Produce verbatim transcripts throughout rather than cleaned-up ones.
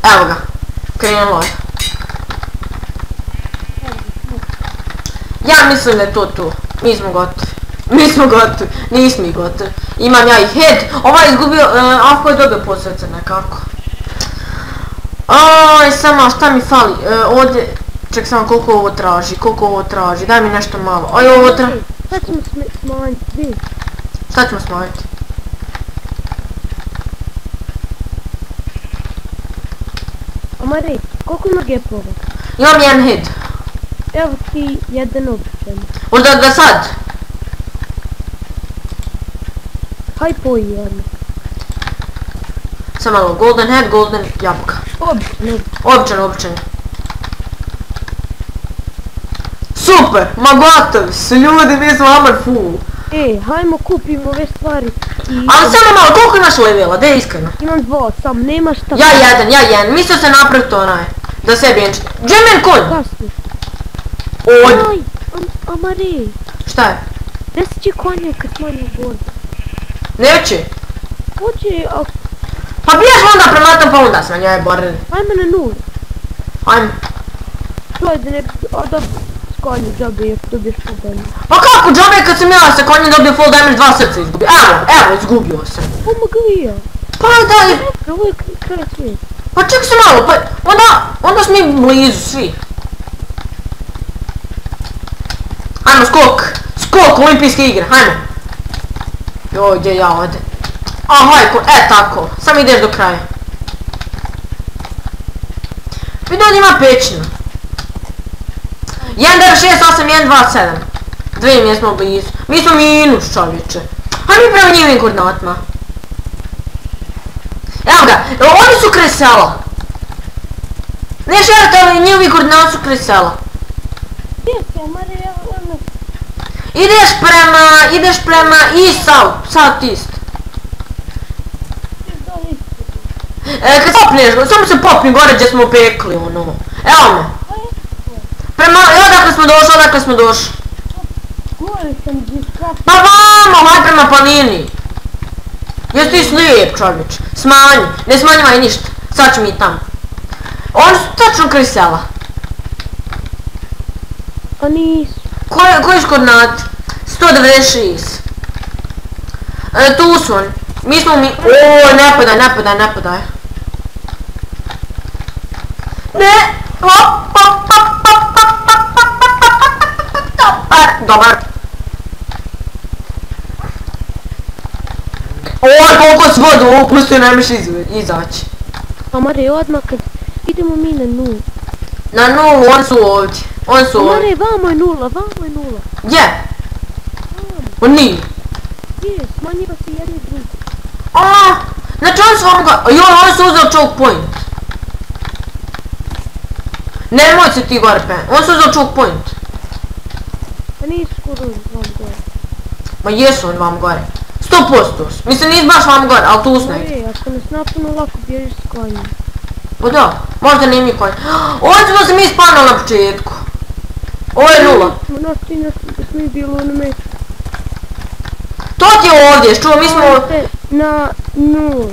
Evo ga. Krenulo je. Ja mislim da je to to. Mi smo gotovi. Mi smo gotovi. Nismo i gotovi. Imam ja i head. Ovaj je izgubio, ako je dobio posljedice nekako. Aj, samo šta mi fali? Ovdje, ček samo koliko ovo traži, koliko ovo traži. Daj mi nešto malo. Aj, ovo traži. Šta ćemo smanjiti, vidi? Šta ćemo smanjiti? Amare, koliko ima gapova? Imam jedan head. Evo ti jedan običan. Možda da sad? Haj poji jedno. Samo malo, golden head, golden jabuka. Običan, običan. Običan, super, ma gotovi su ljudi, mi smo amar full. E, hajmo kupimo ove stvari. Ali samo malo, koliko imaš levela, da je iskreno? Imam dva, sam nema šta. Ja jedan, ja jedan, mislio se napraviti onaj. Da sebi jenči. Gdje je men konj? Kasni. Od. Aj, Amare. Šta je? Desi će konje kad smanju god. Neće. Hoće, a... Pa biješ onda prema tom pa onda smanjaj barem. Ajme na nulu. Ajme. To je da ne... A da... S konju džabe jer dobiješ problem. Pa kako džabe kad sam ja sa konjem dobio full damage, dva srca izgubio. Evo, evo, izgubio sam. Pomogli ja. Pa da je... Ovo je kraj svijet. Pa ček se malo, pa onda, onda smo mi blizu svi. Hajmo skok, skok olimpijske igre, hajmo. Joj, gdje ja ode. Ahaj, e tako, sam ideš do kraja. Vidi ovdje ima pećina. jedan devet šest osam jedan dva sedam. Dve mi smo blizu. Mi smo minus čovječe. Hajde mi prema njivim koordinatima. Evo ga, oni su kraj sela. Ne šerate, ali njihovi koordinati su kraj sela. Gdje se, Amare, evo ono... Ideš prema, ideš prema east south, south east. E, kad popneš, samo se popni gore gdje smo pekli, ono. Evo me. Prema, evo odakle smo došli, odakle smo došli. Gore sam diskratio. Pa vamo, haj prema planini. Jesi ti slijep, čovječ. Smanji, ne smanjivaj ništa. Sad ću mi tamo. Oni su tačno kraj sela. A nisu. Koje, koji su koordinati? sto devedeset šest. E, tu su oni. Mi smo mi... Ooo, ne padaj, ne padaj, ne padaj. Ne! Hop, hop, hop, hop, hop, hop, hop, dobar, dobar. Oj, koliko s vodu upustio, ne miš izaći. Amare, odmah kad idemo mi na nulu. Na nulu, oni su ovdje. Oni su ovdje. Amare, vamo je nula, vamo je nula. Gdje? On nije. Gdje, smanjiva se jedni drugi. Aaa, znači oni su vam ga... Joj, oni su uzeli choke point. Nemoj se ti gore pen, oni su uzeli choke point. Pa nisu skoro vam gore. Ma jesu oni vam gore. sto posto. Mislim nisi baš vam gore, ali tu su negdje. Amare, ako nas napuno lako bježiš s konjem. Pa da, možda nije mi konj. Ovo smo se mi spanali na početku. Ovo je nula. Nas ti nas nije bilo na metu. To ti je ovdje, što mi smo... Na nula.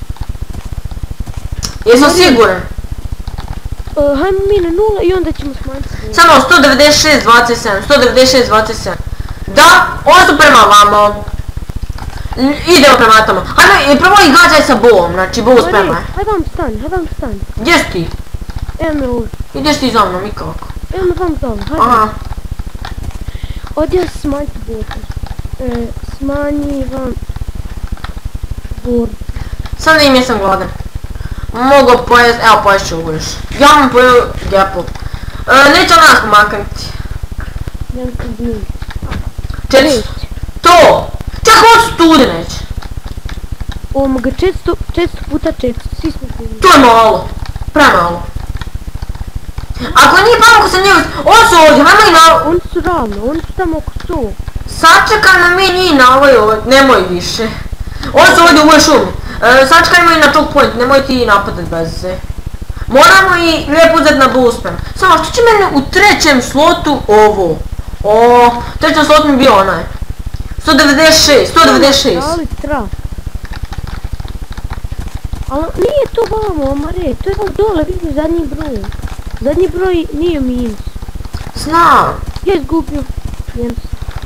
Jesam siguran? Uh, hajmo mi na nula i onda ćemo smanjiti. Samo sto devedeset šest dvadeset sedam, sto devedeset šest dvadeset sedam. Da, oni su prema vama. Idemo prema tamo. Hajmo, prvo ih gađaj sa boom, znači boom sprema je. Haj vam stani, haj vam stani. Gdje si ti? Evo me ovdje. Ideš ti za mnom i kako? Evo me vam za mnom, haj. Aha. Ovdje smanjiti bote. E, smanji vam... Bord. Sad da im jesam gladan. Mogu pojest, evo pojest ću ovo još. Ja vam pojel Gapple. E, neće nas pomaknuti. Nemam sam bilo. Četiri. To! Čak ovo su tudi neće. Ovo ga četsto, četsto puta četsto, svi smo bili. To je malo. Premalo. Ako nije pametno ako se nije... Oni su ovdje, hajmo i na... Oni su ravno, oni su tamo oko sto. Sačekaj na mi njih na ovoj ovoj, nemoj više. Oni su ovdje u ovoj šumi. E, sačekajmo i na choke point, nemoj ti napadat bez se. Moramo i lijepo uzeti na boostem. Samo što će mene u trećem slotu ovo? O, u trećem slotu mi bio onaj. sto devedeset šest, sto devedeset šest. Ali tra. Ali nije to vamo, Amare, to je tamo dole, vidi zadnji broj. Zadnji broj nije minus. Znam. Ja izgubio. Minus.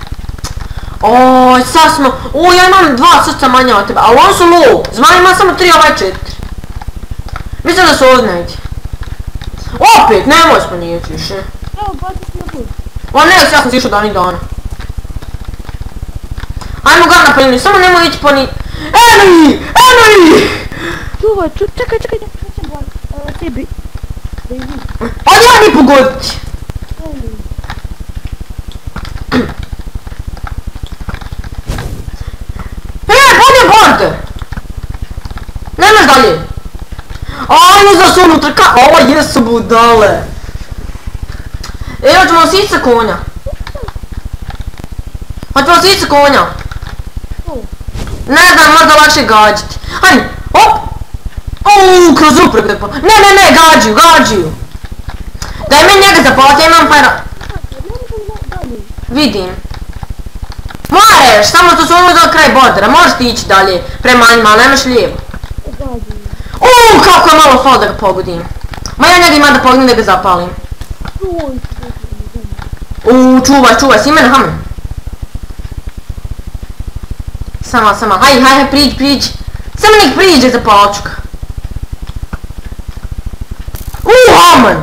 Oj, sad smo... O, ja imam dva srca manja od tebe, ali oni su low. Zmaj ima samo tri, ovaj četiri. Mislim da su ovdje negdje. Opet, nemoj smanjivati više. Evo, bacit na bud. O ne, ja sam si išao danih dana. Ajmo ga napaljeni, samo nemoj ići po ni... Eno ih! Eno ih! Čuvaj, ču, čekaj, čekaj, čekaj, čekaj, tebi. Da izviš. Odi ja ni pogoditi. E, bolje border! Nemaš dalje. Ajmo za su unutra, ka... Ovo jesu budale. Evo ćemo sići sa konja. Hoćemo sići sa konja. Ne znam, možda lakše gađati. Hajde, hop! Uuu, kroz upreg da po... Ne, ne, ne, gađiju, gađiju. Daj meni njega zapalati, ja imam para... Vidim. Moreš, samo to su ono do kraj bordera, možeš ti ići dalje prema njima, ali nemaš lijevo. Uuu, kako je malo fal da ga pogodim. Ma ja njega ima da pogodim da ga zapalim. Uuu, čuvaj, čuvaj, si mene, hamen. Sama, sama, haj, haj, haj, priđi, priđi. Samo nek priđe za palčuka. Uuu, hamen.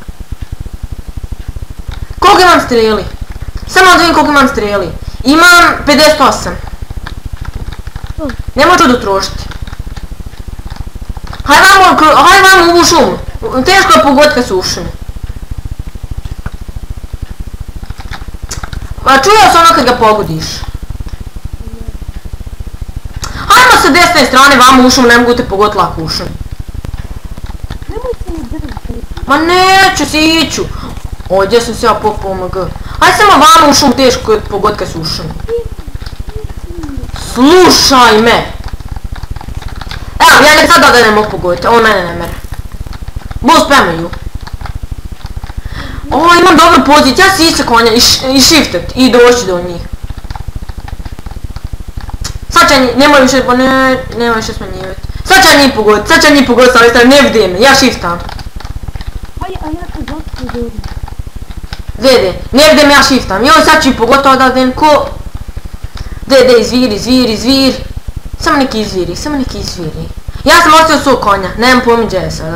Koliko imam streli? Samo da vidim koliko imam streli. Imam pedeset osam. Nemoj čudo trošiti. Haj vamo, haj vamo u šumu. Teško je pogoditi kad su u šumi. Ma čuo se ono kad ga pogodiš. Hajmo sa desne strane vamo u šumu, ne mogu te pogoditi lako u šumi. Nemoj se mi držati. Ma neću si iću. O, gdje sam se ja popao O M G. Hajde samo vamo u šum, teško je pogoditi kad su u šumi. Slušaj me. Evo, ja nek sada da ne mogu pogoditi, on mene ne mere. Bo spremaju. O, imam dobru poziciju, ja si ići sa konja i shiftet i doći do njih. Sad će njih, nemoj više, pa ne, nemoj više smanjivati. Sad će njih pogoditi, sad će njih pogoditi, ali stavim, ne vidim me, ja shiftam. Hajde, a ja ću zašto dobro. Dede, ne vidim ja shiftam, joj sad ću ih pogoditi odavden ko... Dede, izviri, izviri, izviri. Samo neki izviri, samo neki izviri. Ja sam ostio svog konja, nemam pojmi gdje je sada.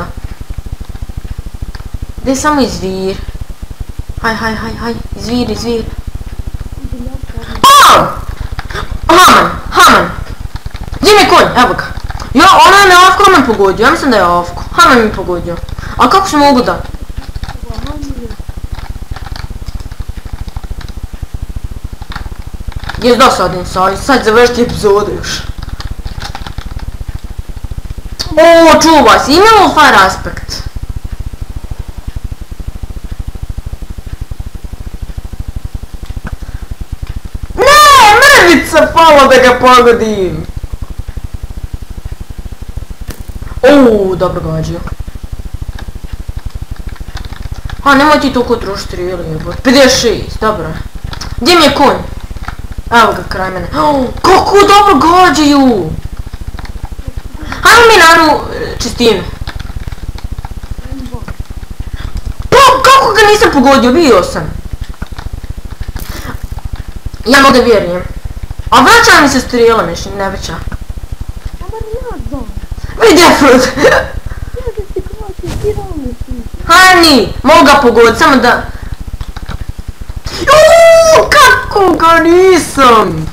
Dede, samo izviri. Haj, haj, haj, haj, izviri, izviri. Pao! Haman, Haman. Gdje mi je konj, evo ga. Jo, ono je me ovko Haman pogodio, ja mislim da je ovko. Haman mi pogodio. A kako se mogu da? Jes dosadim sad, sad završiti epizodu još. O, čuvaj se, imamo fire aspect. Ne, mrvica pala da ga pogodim. O, dobro gađio. A, nemoj ti toliko trošiti ili pedeset šest, dobro. Gdje mi je konj? Evo ga kraj mene. Oh, kako dobro gađaju! Hajmo mi na onu čistinu. Pa kako ga nisam pogodio, bio sam. Ja mogu da vjerujem. A vraća mi se strijela mišljen, ne vraća. Vidi Efrod! Hani, mogu ga pogoditi, samo da... Juuu, kako ga nisam!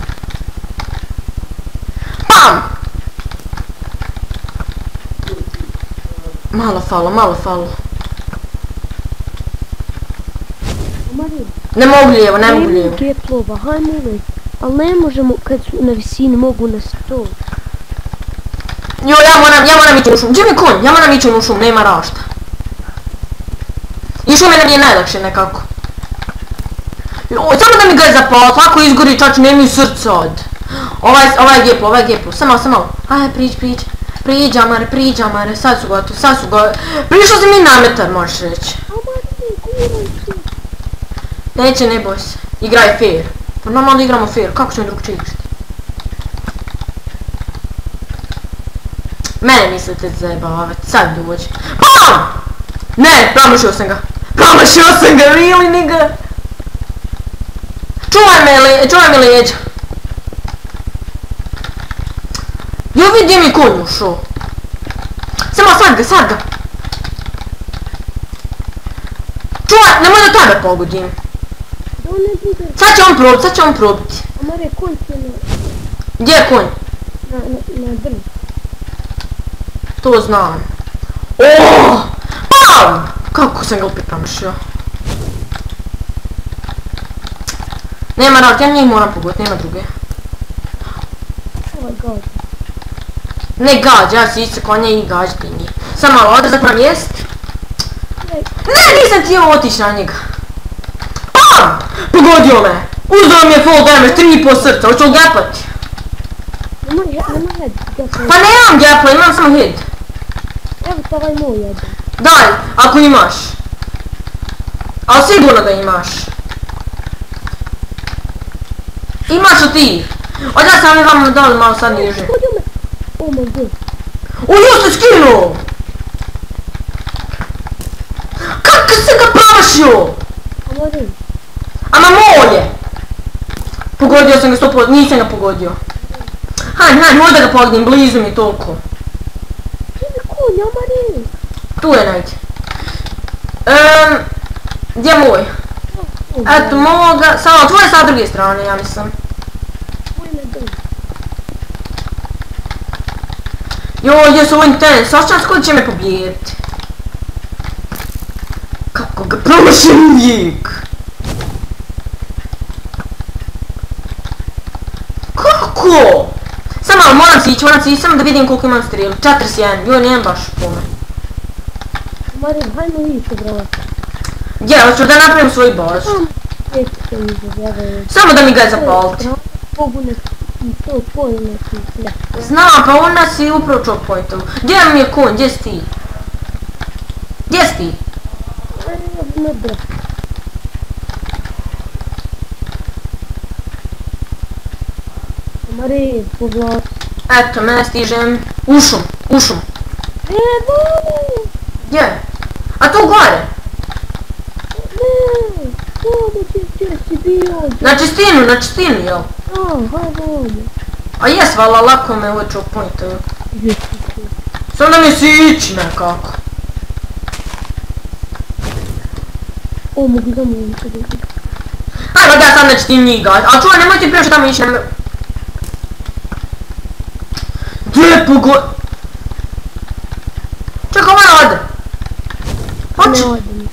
Pam! Malo falo, malo falo. Ne mogu lijevo, ne mogu lijevo. Nemoj keplova, hajmo uvijek. Ali ne možemo kad su na visini, mogu na sto. Jo, ja moram, ja moram ići u šum. Gdje mi konj? Ja moram ići u šum, nema rašta. I šume nam je najlakše nekako. Samo da mi ga je zapalo, tako izgori čač, nemaju srca od. Ovaj, ovaj je geplo, ovaj je geplo, samo, samo. Ajde, priđi, priđi. Priđi, Amare, priđi, Amare, sad su gotovi, sad su gotovi. Prišao si mi na metar, možeš reći. Neće, ne boj se. Igraj fair. Pa normalno da igramo fair, kako ćemo drugčije igrati? Mene mislite zajebavati, sad dođi. Bam! Ne, promašio sam ga. Promašio sam ga, really nigga? Čuvaj me, le, čuvaj me leđa. Jo vidi mi konj ušao. Samo sad ga, sad ga. Čuvaj, nemoj da tebe pogodim. Sad će on probiti, sad će on probiti. Amare, konj se na... Gdje je konj? Na, na, na drž. To znam. Oooo! Pam! Kako sam ga opet promašio. Nema rad, ja njih moram pogoditi, nema druge. Ovo je gađa. Ne gađa, ja si isto konja i gađati njih. Sam malo odrezak moram jest. Ne, nisam htio otići na njega. Pam! Pogodio me! Uzeo mi je full damage, tri i po srca, hoću li gapati? Nemoj, nemoj head, gapati. Pa nemam gapla, imam samo hit. Evo to ovaj moj jedan. Daj, ako imaš. Ali sigurno da imaš. Imaš li ti? Od ja sam mi vama dali malo sad niže. Pogodio me. Oh my god. O, još se skinuo! Kako si ga promašio? Amare. Ama moj je! Pogodio sam ga sto posto, nisam ga pogodio. Hajde, hajde, možda ga pogodim, blizu mi je toliko. Gdje mi konj, Amare? Tu je najde. Ehm, gdje je moj? Eto moga, samo tvoje sa druge strane, ja mislim. Moj ne drž. Joj, jesu ovo intens, osjećam s koji će me pobijediti. Kako ga promašim uvijek? Kako? Samo malo, moram si ići, moram si ići, samo da vidim koliko imam strelu. četrdeset jedan, joj, nijem baš puno. Amare, hajmo više, brate. Gdje, hoću da napravim svoju bazu. Nećete mi zazjavaju. Samo da mi ga je zapaliti. Mogu neki to tvoj neki sve. Znam, pa on nas je upravo choke pointovo. Gdje mi je konj, gdje si ti? Gdje si ti? Ne bra. Amare, povlači. Eto, mene stižem u šum, u šum. Evo! Gdje? A tu gore? Ne! Ovo ti gdje si bio? Na čistinu, na čistinu, jel? A, hajde ovdje. A jes, vala, lako me ovo choke pointovo. Gdje si tu? Samo da mi se ići nekako. O, mogu da mogu se biti. Ajde, da ja sad neću ti njih gađati. Ali čuvaj, nemoj ti prije što tamo ići, nemoj... Gdje je pogod... Čekaj, ovaj ode. Hoće. Ne odem.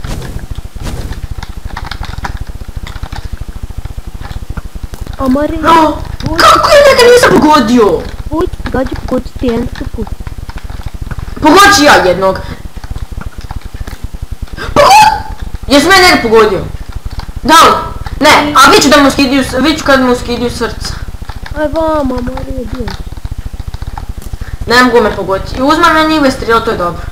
Amare, No, kako je njega nisam pogodio? Uj, gađi pogoditi jedan put. Pogodit ću ja jednog. Pogod! Jesi me njega pogodio? Da li? Ne, a vi ću da mu skidiju, vi ću kad mu skidiju srca. Aj vama, Amare je bio. Ne mogu me pogoditi. I uzmam na njive strela, to je dobro.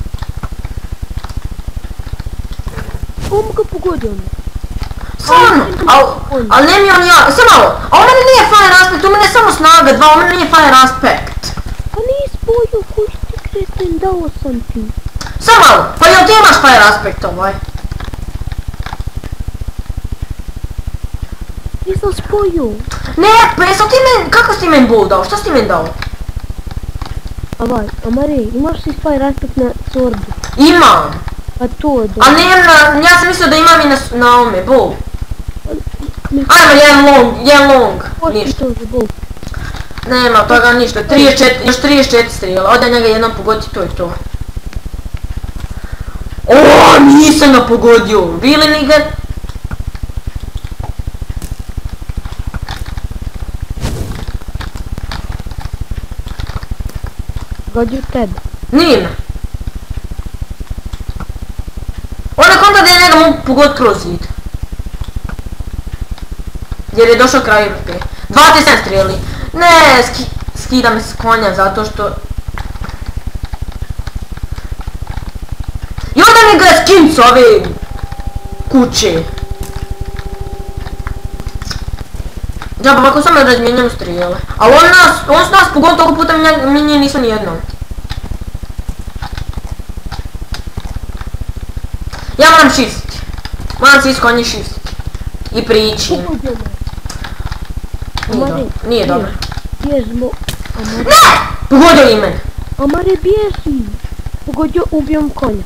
Ovo ga pogodio me. Stvarno, ali ne mi on ja, samo malo, a u mene nije fire aspect, u mene je samo snaga dva, u mene nije fire aspect. Pa nisi spojio, koji ti kreten, dao sam ti. Samo malo, pa jel ti imaš fire aspect ovaj? Nisam spojio. Ne, pa jesam ti men, kako si ti men bol dao, šta si ti men dao? Avaj, Amare, imaš li fire aspect na sorbu? Imam, Pa to je da. ali nemam na, ja sam mislio da imam i na, na ome, bol. Ajmo, jedan long, jedan long, Pošli ništa. to za bol. Nema od toga ništa, trideset četiri, još trideset četiri strijela, ode njega jednom pogoditi, to je to. Oooo, nisam ga pogodio, really nigga? Gađu tebe. Nije me. Ona konta da ja njega mogu pogoditi kroz zid. Jer je došao kraj ruke. dvadeset sedam strijeli. Ne, ski, skida me s konja zato što... I onda mi ga je skin s ove kuće. Džaba, ovako samo razmijenjam strijele. Ali on nas, on s nas pogodio toliko puta, mi nije nisam nijednom. Ja moram shiftiti. Moram se iskonje shiftiti. I prići. Nije dobro. Nije dobro. Bježmo. Ne! Pogodio i mene. Amare, bježi. Pogodio, ubijom konja.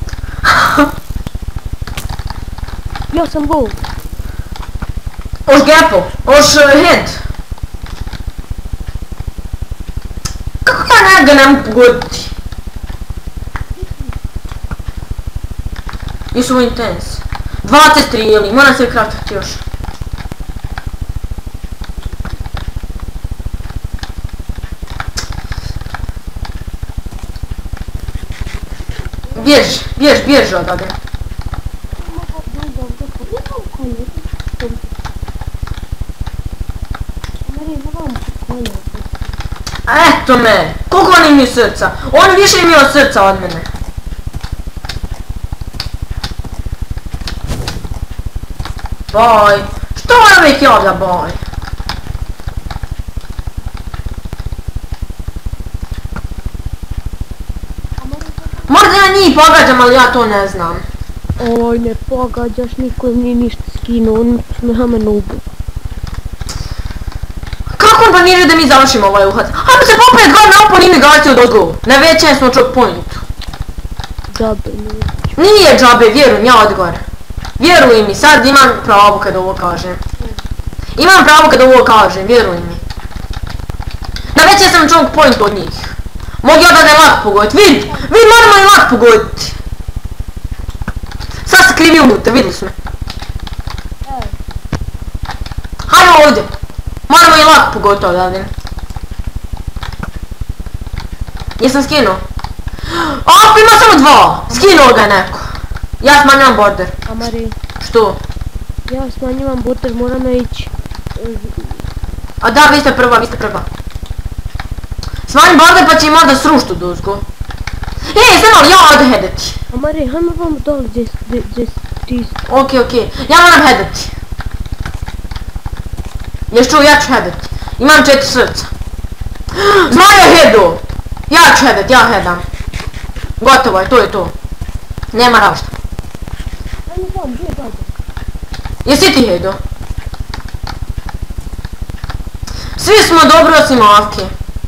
Ja sam low. Oš gapo. Oš head. Kako ja ga ne mogu pogoditi? Jesu ovo intens. dvadeset tri ili, moram se kraftati još. Bjež, bjež, bjež odavde. Eto me, koliko on imaju srca? On više imaju srca od mene. Boj, što ona uvijek javlja boj? Možda ja njih pogađam, ali ja to ne znam. Oj, ne pogađaš, niko nije ništa skinuo, on me hameno ubio. Kako on planiraju da mi završimo ovaj uhad? Hajmo se popred god na upon ime galacije od odgovu. Na većem smo choke pointu. Džabe, nije. Nije džabe, vjerujem, ja odgovor. Vjeruj mi, sad imam pravo kad ovo kažem. Imam pravo kad ovo kažem, vjeruj mi. Na većem sam choke point od njih. Mogu ja da ne lak pogoditi, vid! Vid, moramo i lak pogoditi. Sad se krivi unutra, vidjeli smo. Hajmo ovdje. Moramo i lak pogoditi odavde. Jesam skinuo? Op, ima samo dva! Skinuo ga neko. Ja smanjivam border. Amare, Što? ja smanjivam border, moramo ići. A da, vi ste prva, vi ste prva. Smanjim border pa će im onda sruštu dozgo. Ej, znam ali ja ovdje hedati. Amare, hajmo vam dole gdje gdje ti... Okej, okej. Ja moram hedati. Još čuo, ja ću hedati. Imam četiri srca. Zmaja hedu! Ja ću hedat, ja hedam. Gotovo je, to je to. Nema rašta. Hajmo vam, gdje dođe? Jesi ti hedo? Svi smo dobro osim Avke.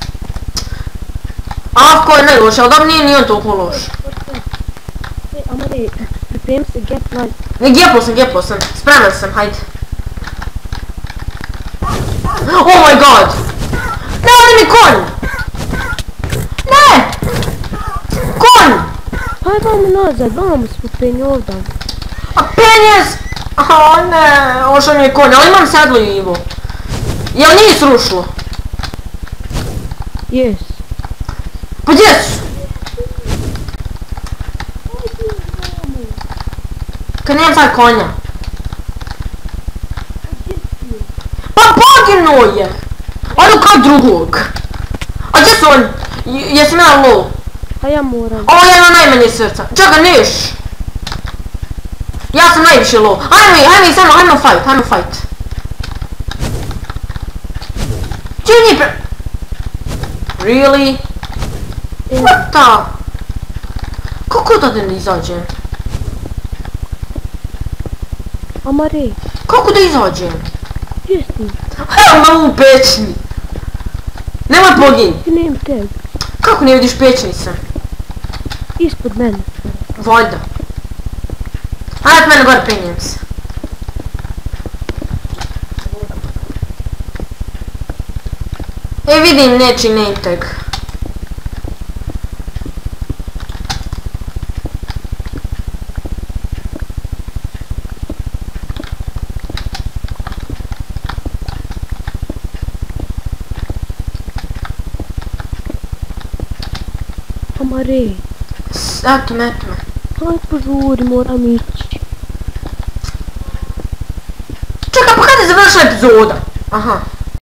Avko je najloš, ali dobro nije ni on toliko loš. Ej, Amare, pripremi se, get light. Ne, gepo sam, gepo sam. Spreman sam, hajde. Oh my god! Ne, ovdje mi konj! Ne! Konj! Hajde vamo nazad, vamo smo penje ovdje. A penjes! A ne, ošao mi je konj, ali imam sedlo i Ivo. Jel nije srušilo? Jes. Pa gdje su? Kad nemam sad konja. Pa poginuo je! Odu kao drugog. A gdje su oni? J- Jesam ja low? A ja moram. Ovo je jedno najmanje srca. Čekaj, neš! Ja sam najviše low. Hajmo i, hajmo i samo, hajmo fight, hajmo fight. Čiju nije pre... Really? What the? Kako da ne izađem? Amare, Kako da izađem? gdje si? Evo me u pećni. Nemoj pogin. Ti nemam teg. Kako ne vidiš pećni sam? Ispod mene. Valjda. Hajde mene gore penjem se. E vidim neči name tag. Amare, S- Eto me, eto me. hajde požuri, moram ići. Čekaj, pa kada je završila epizoda? Aha.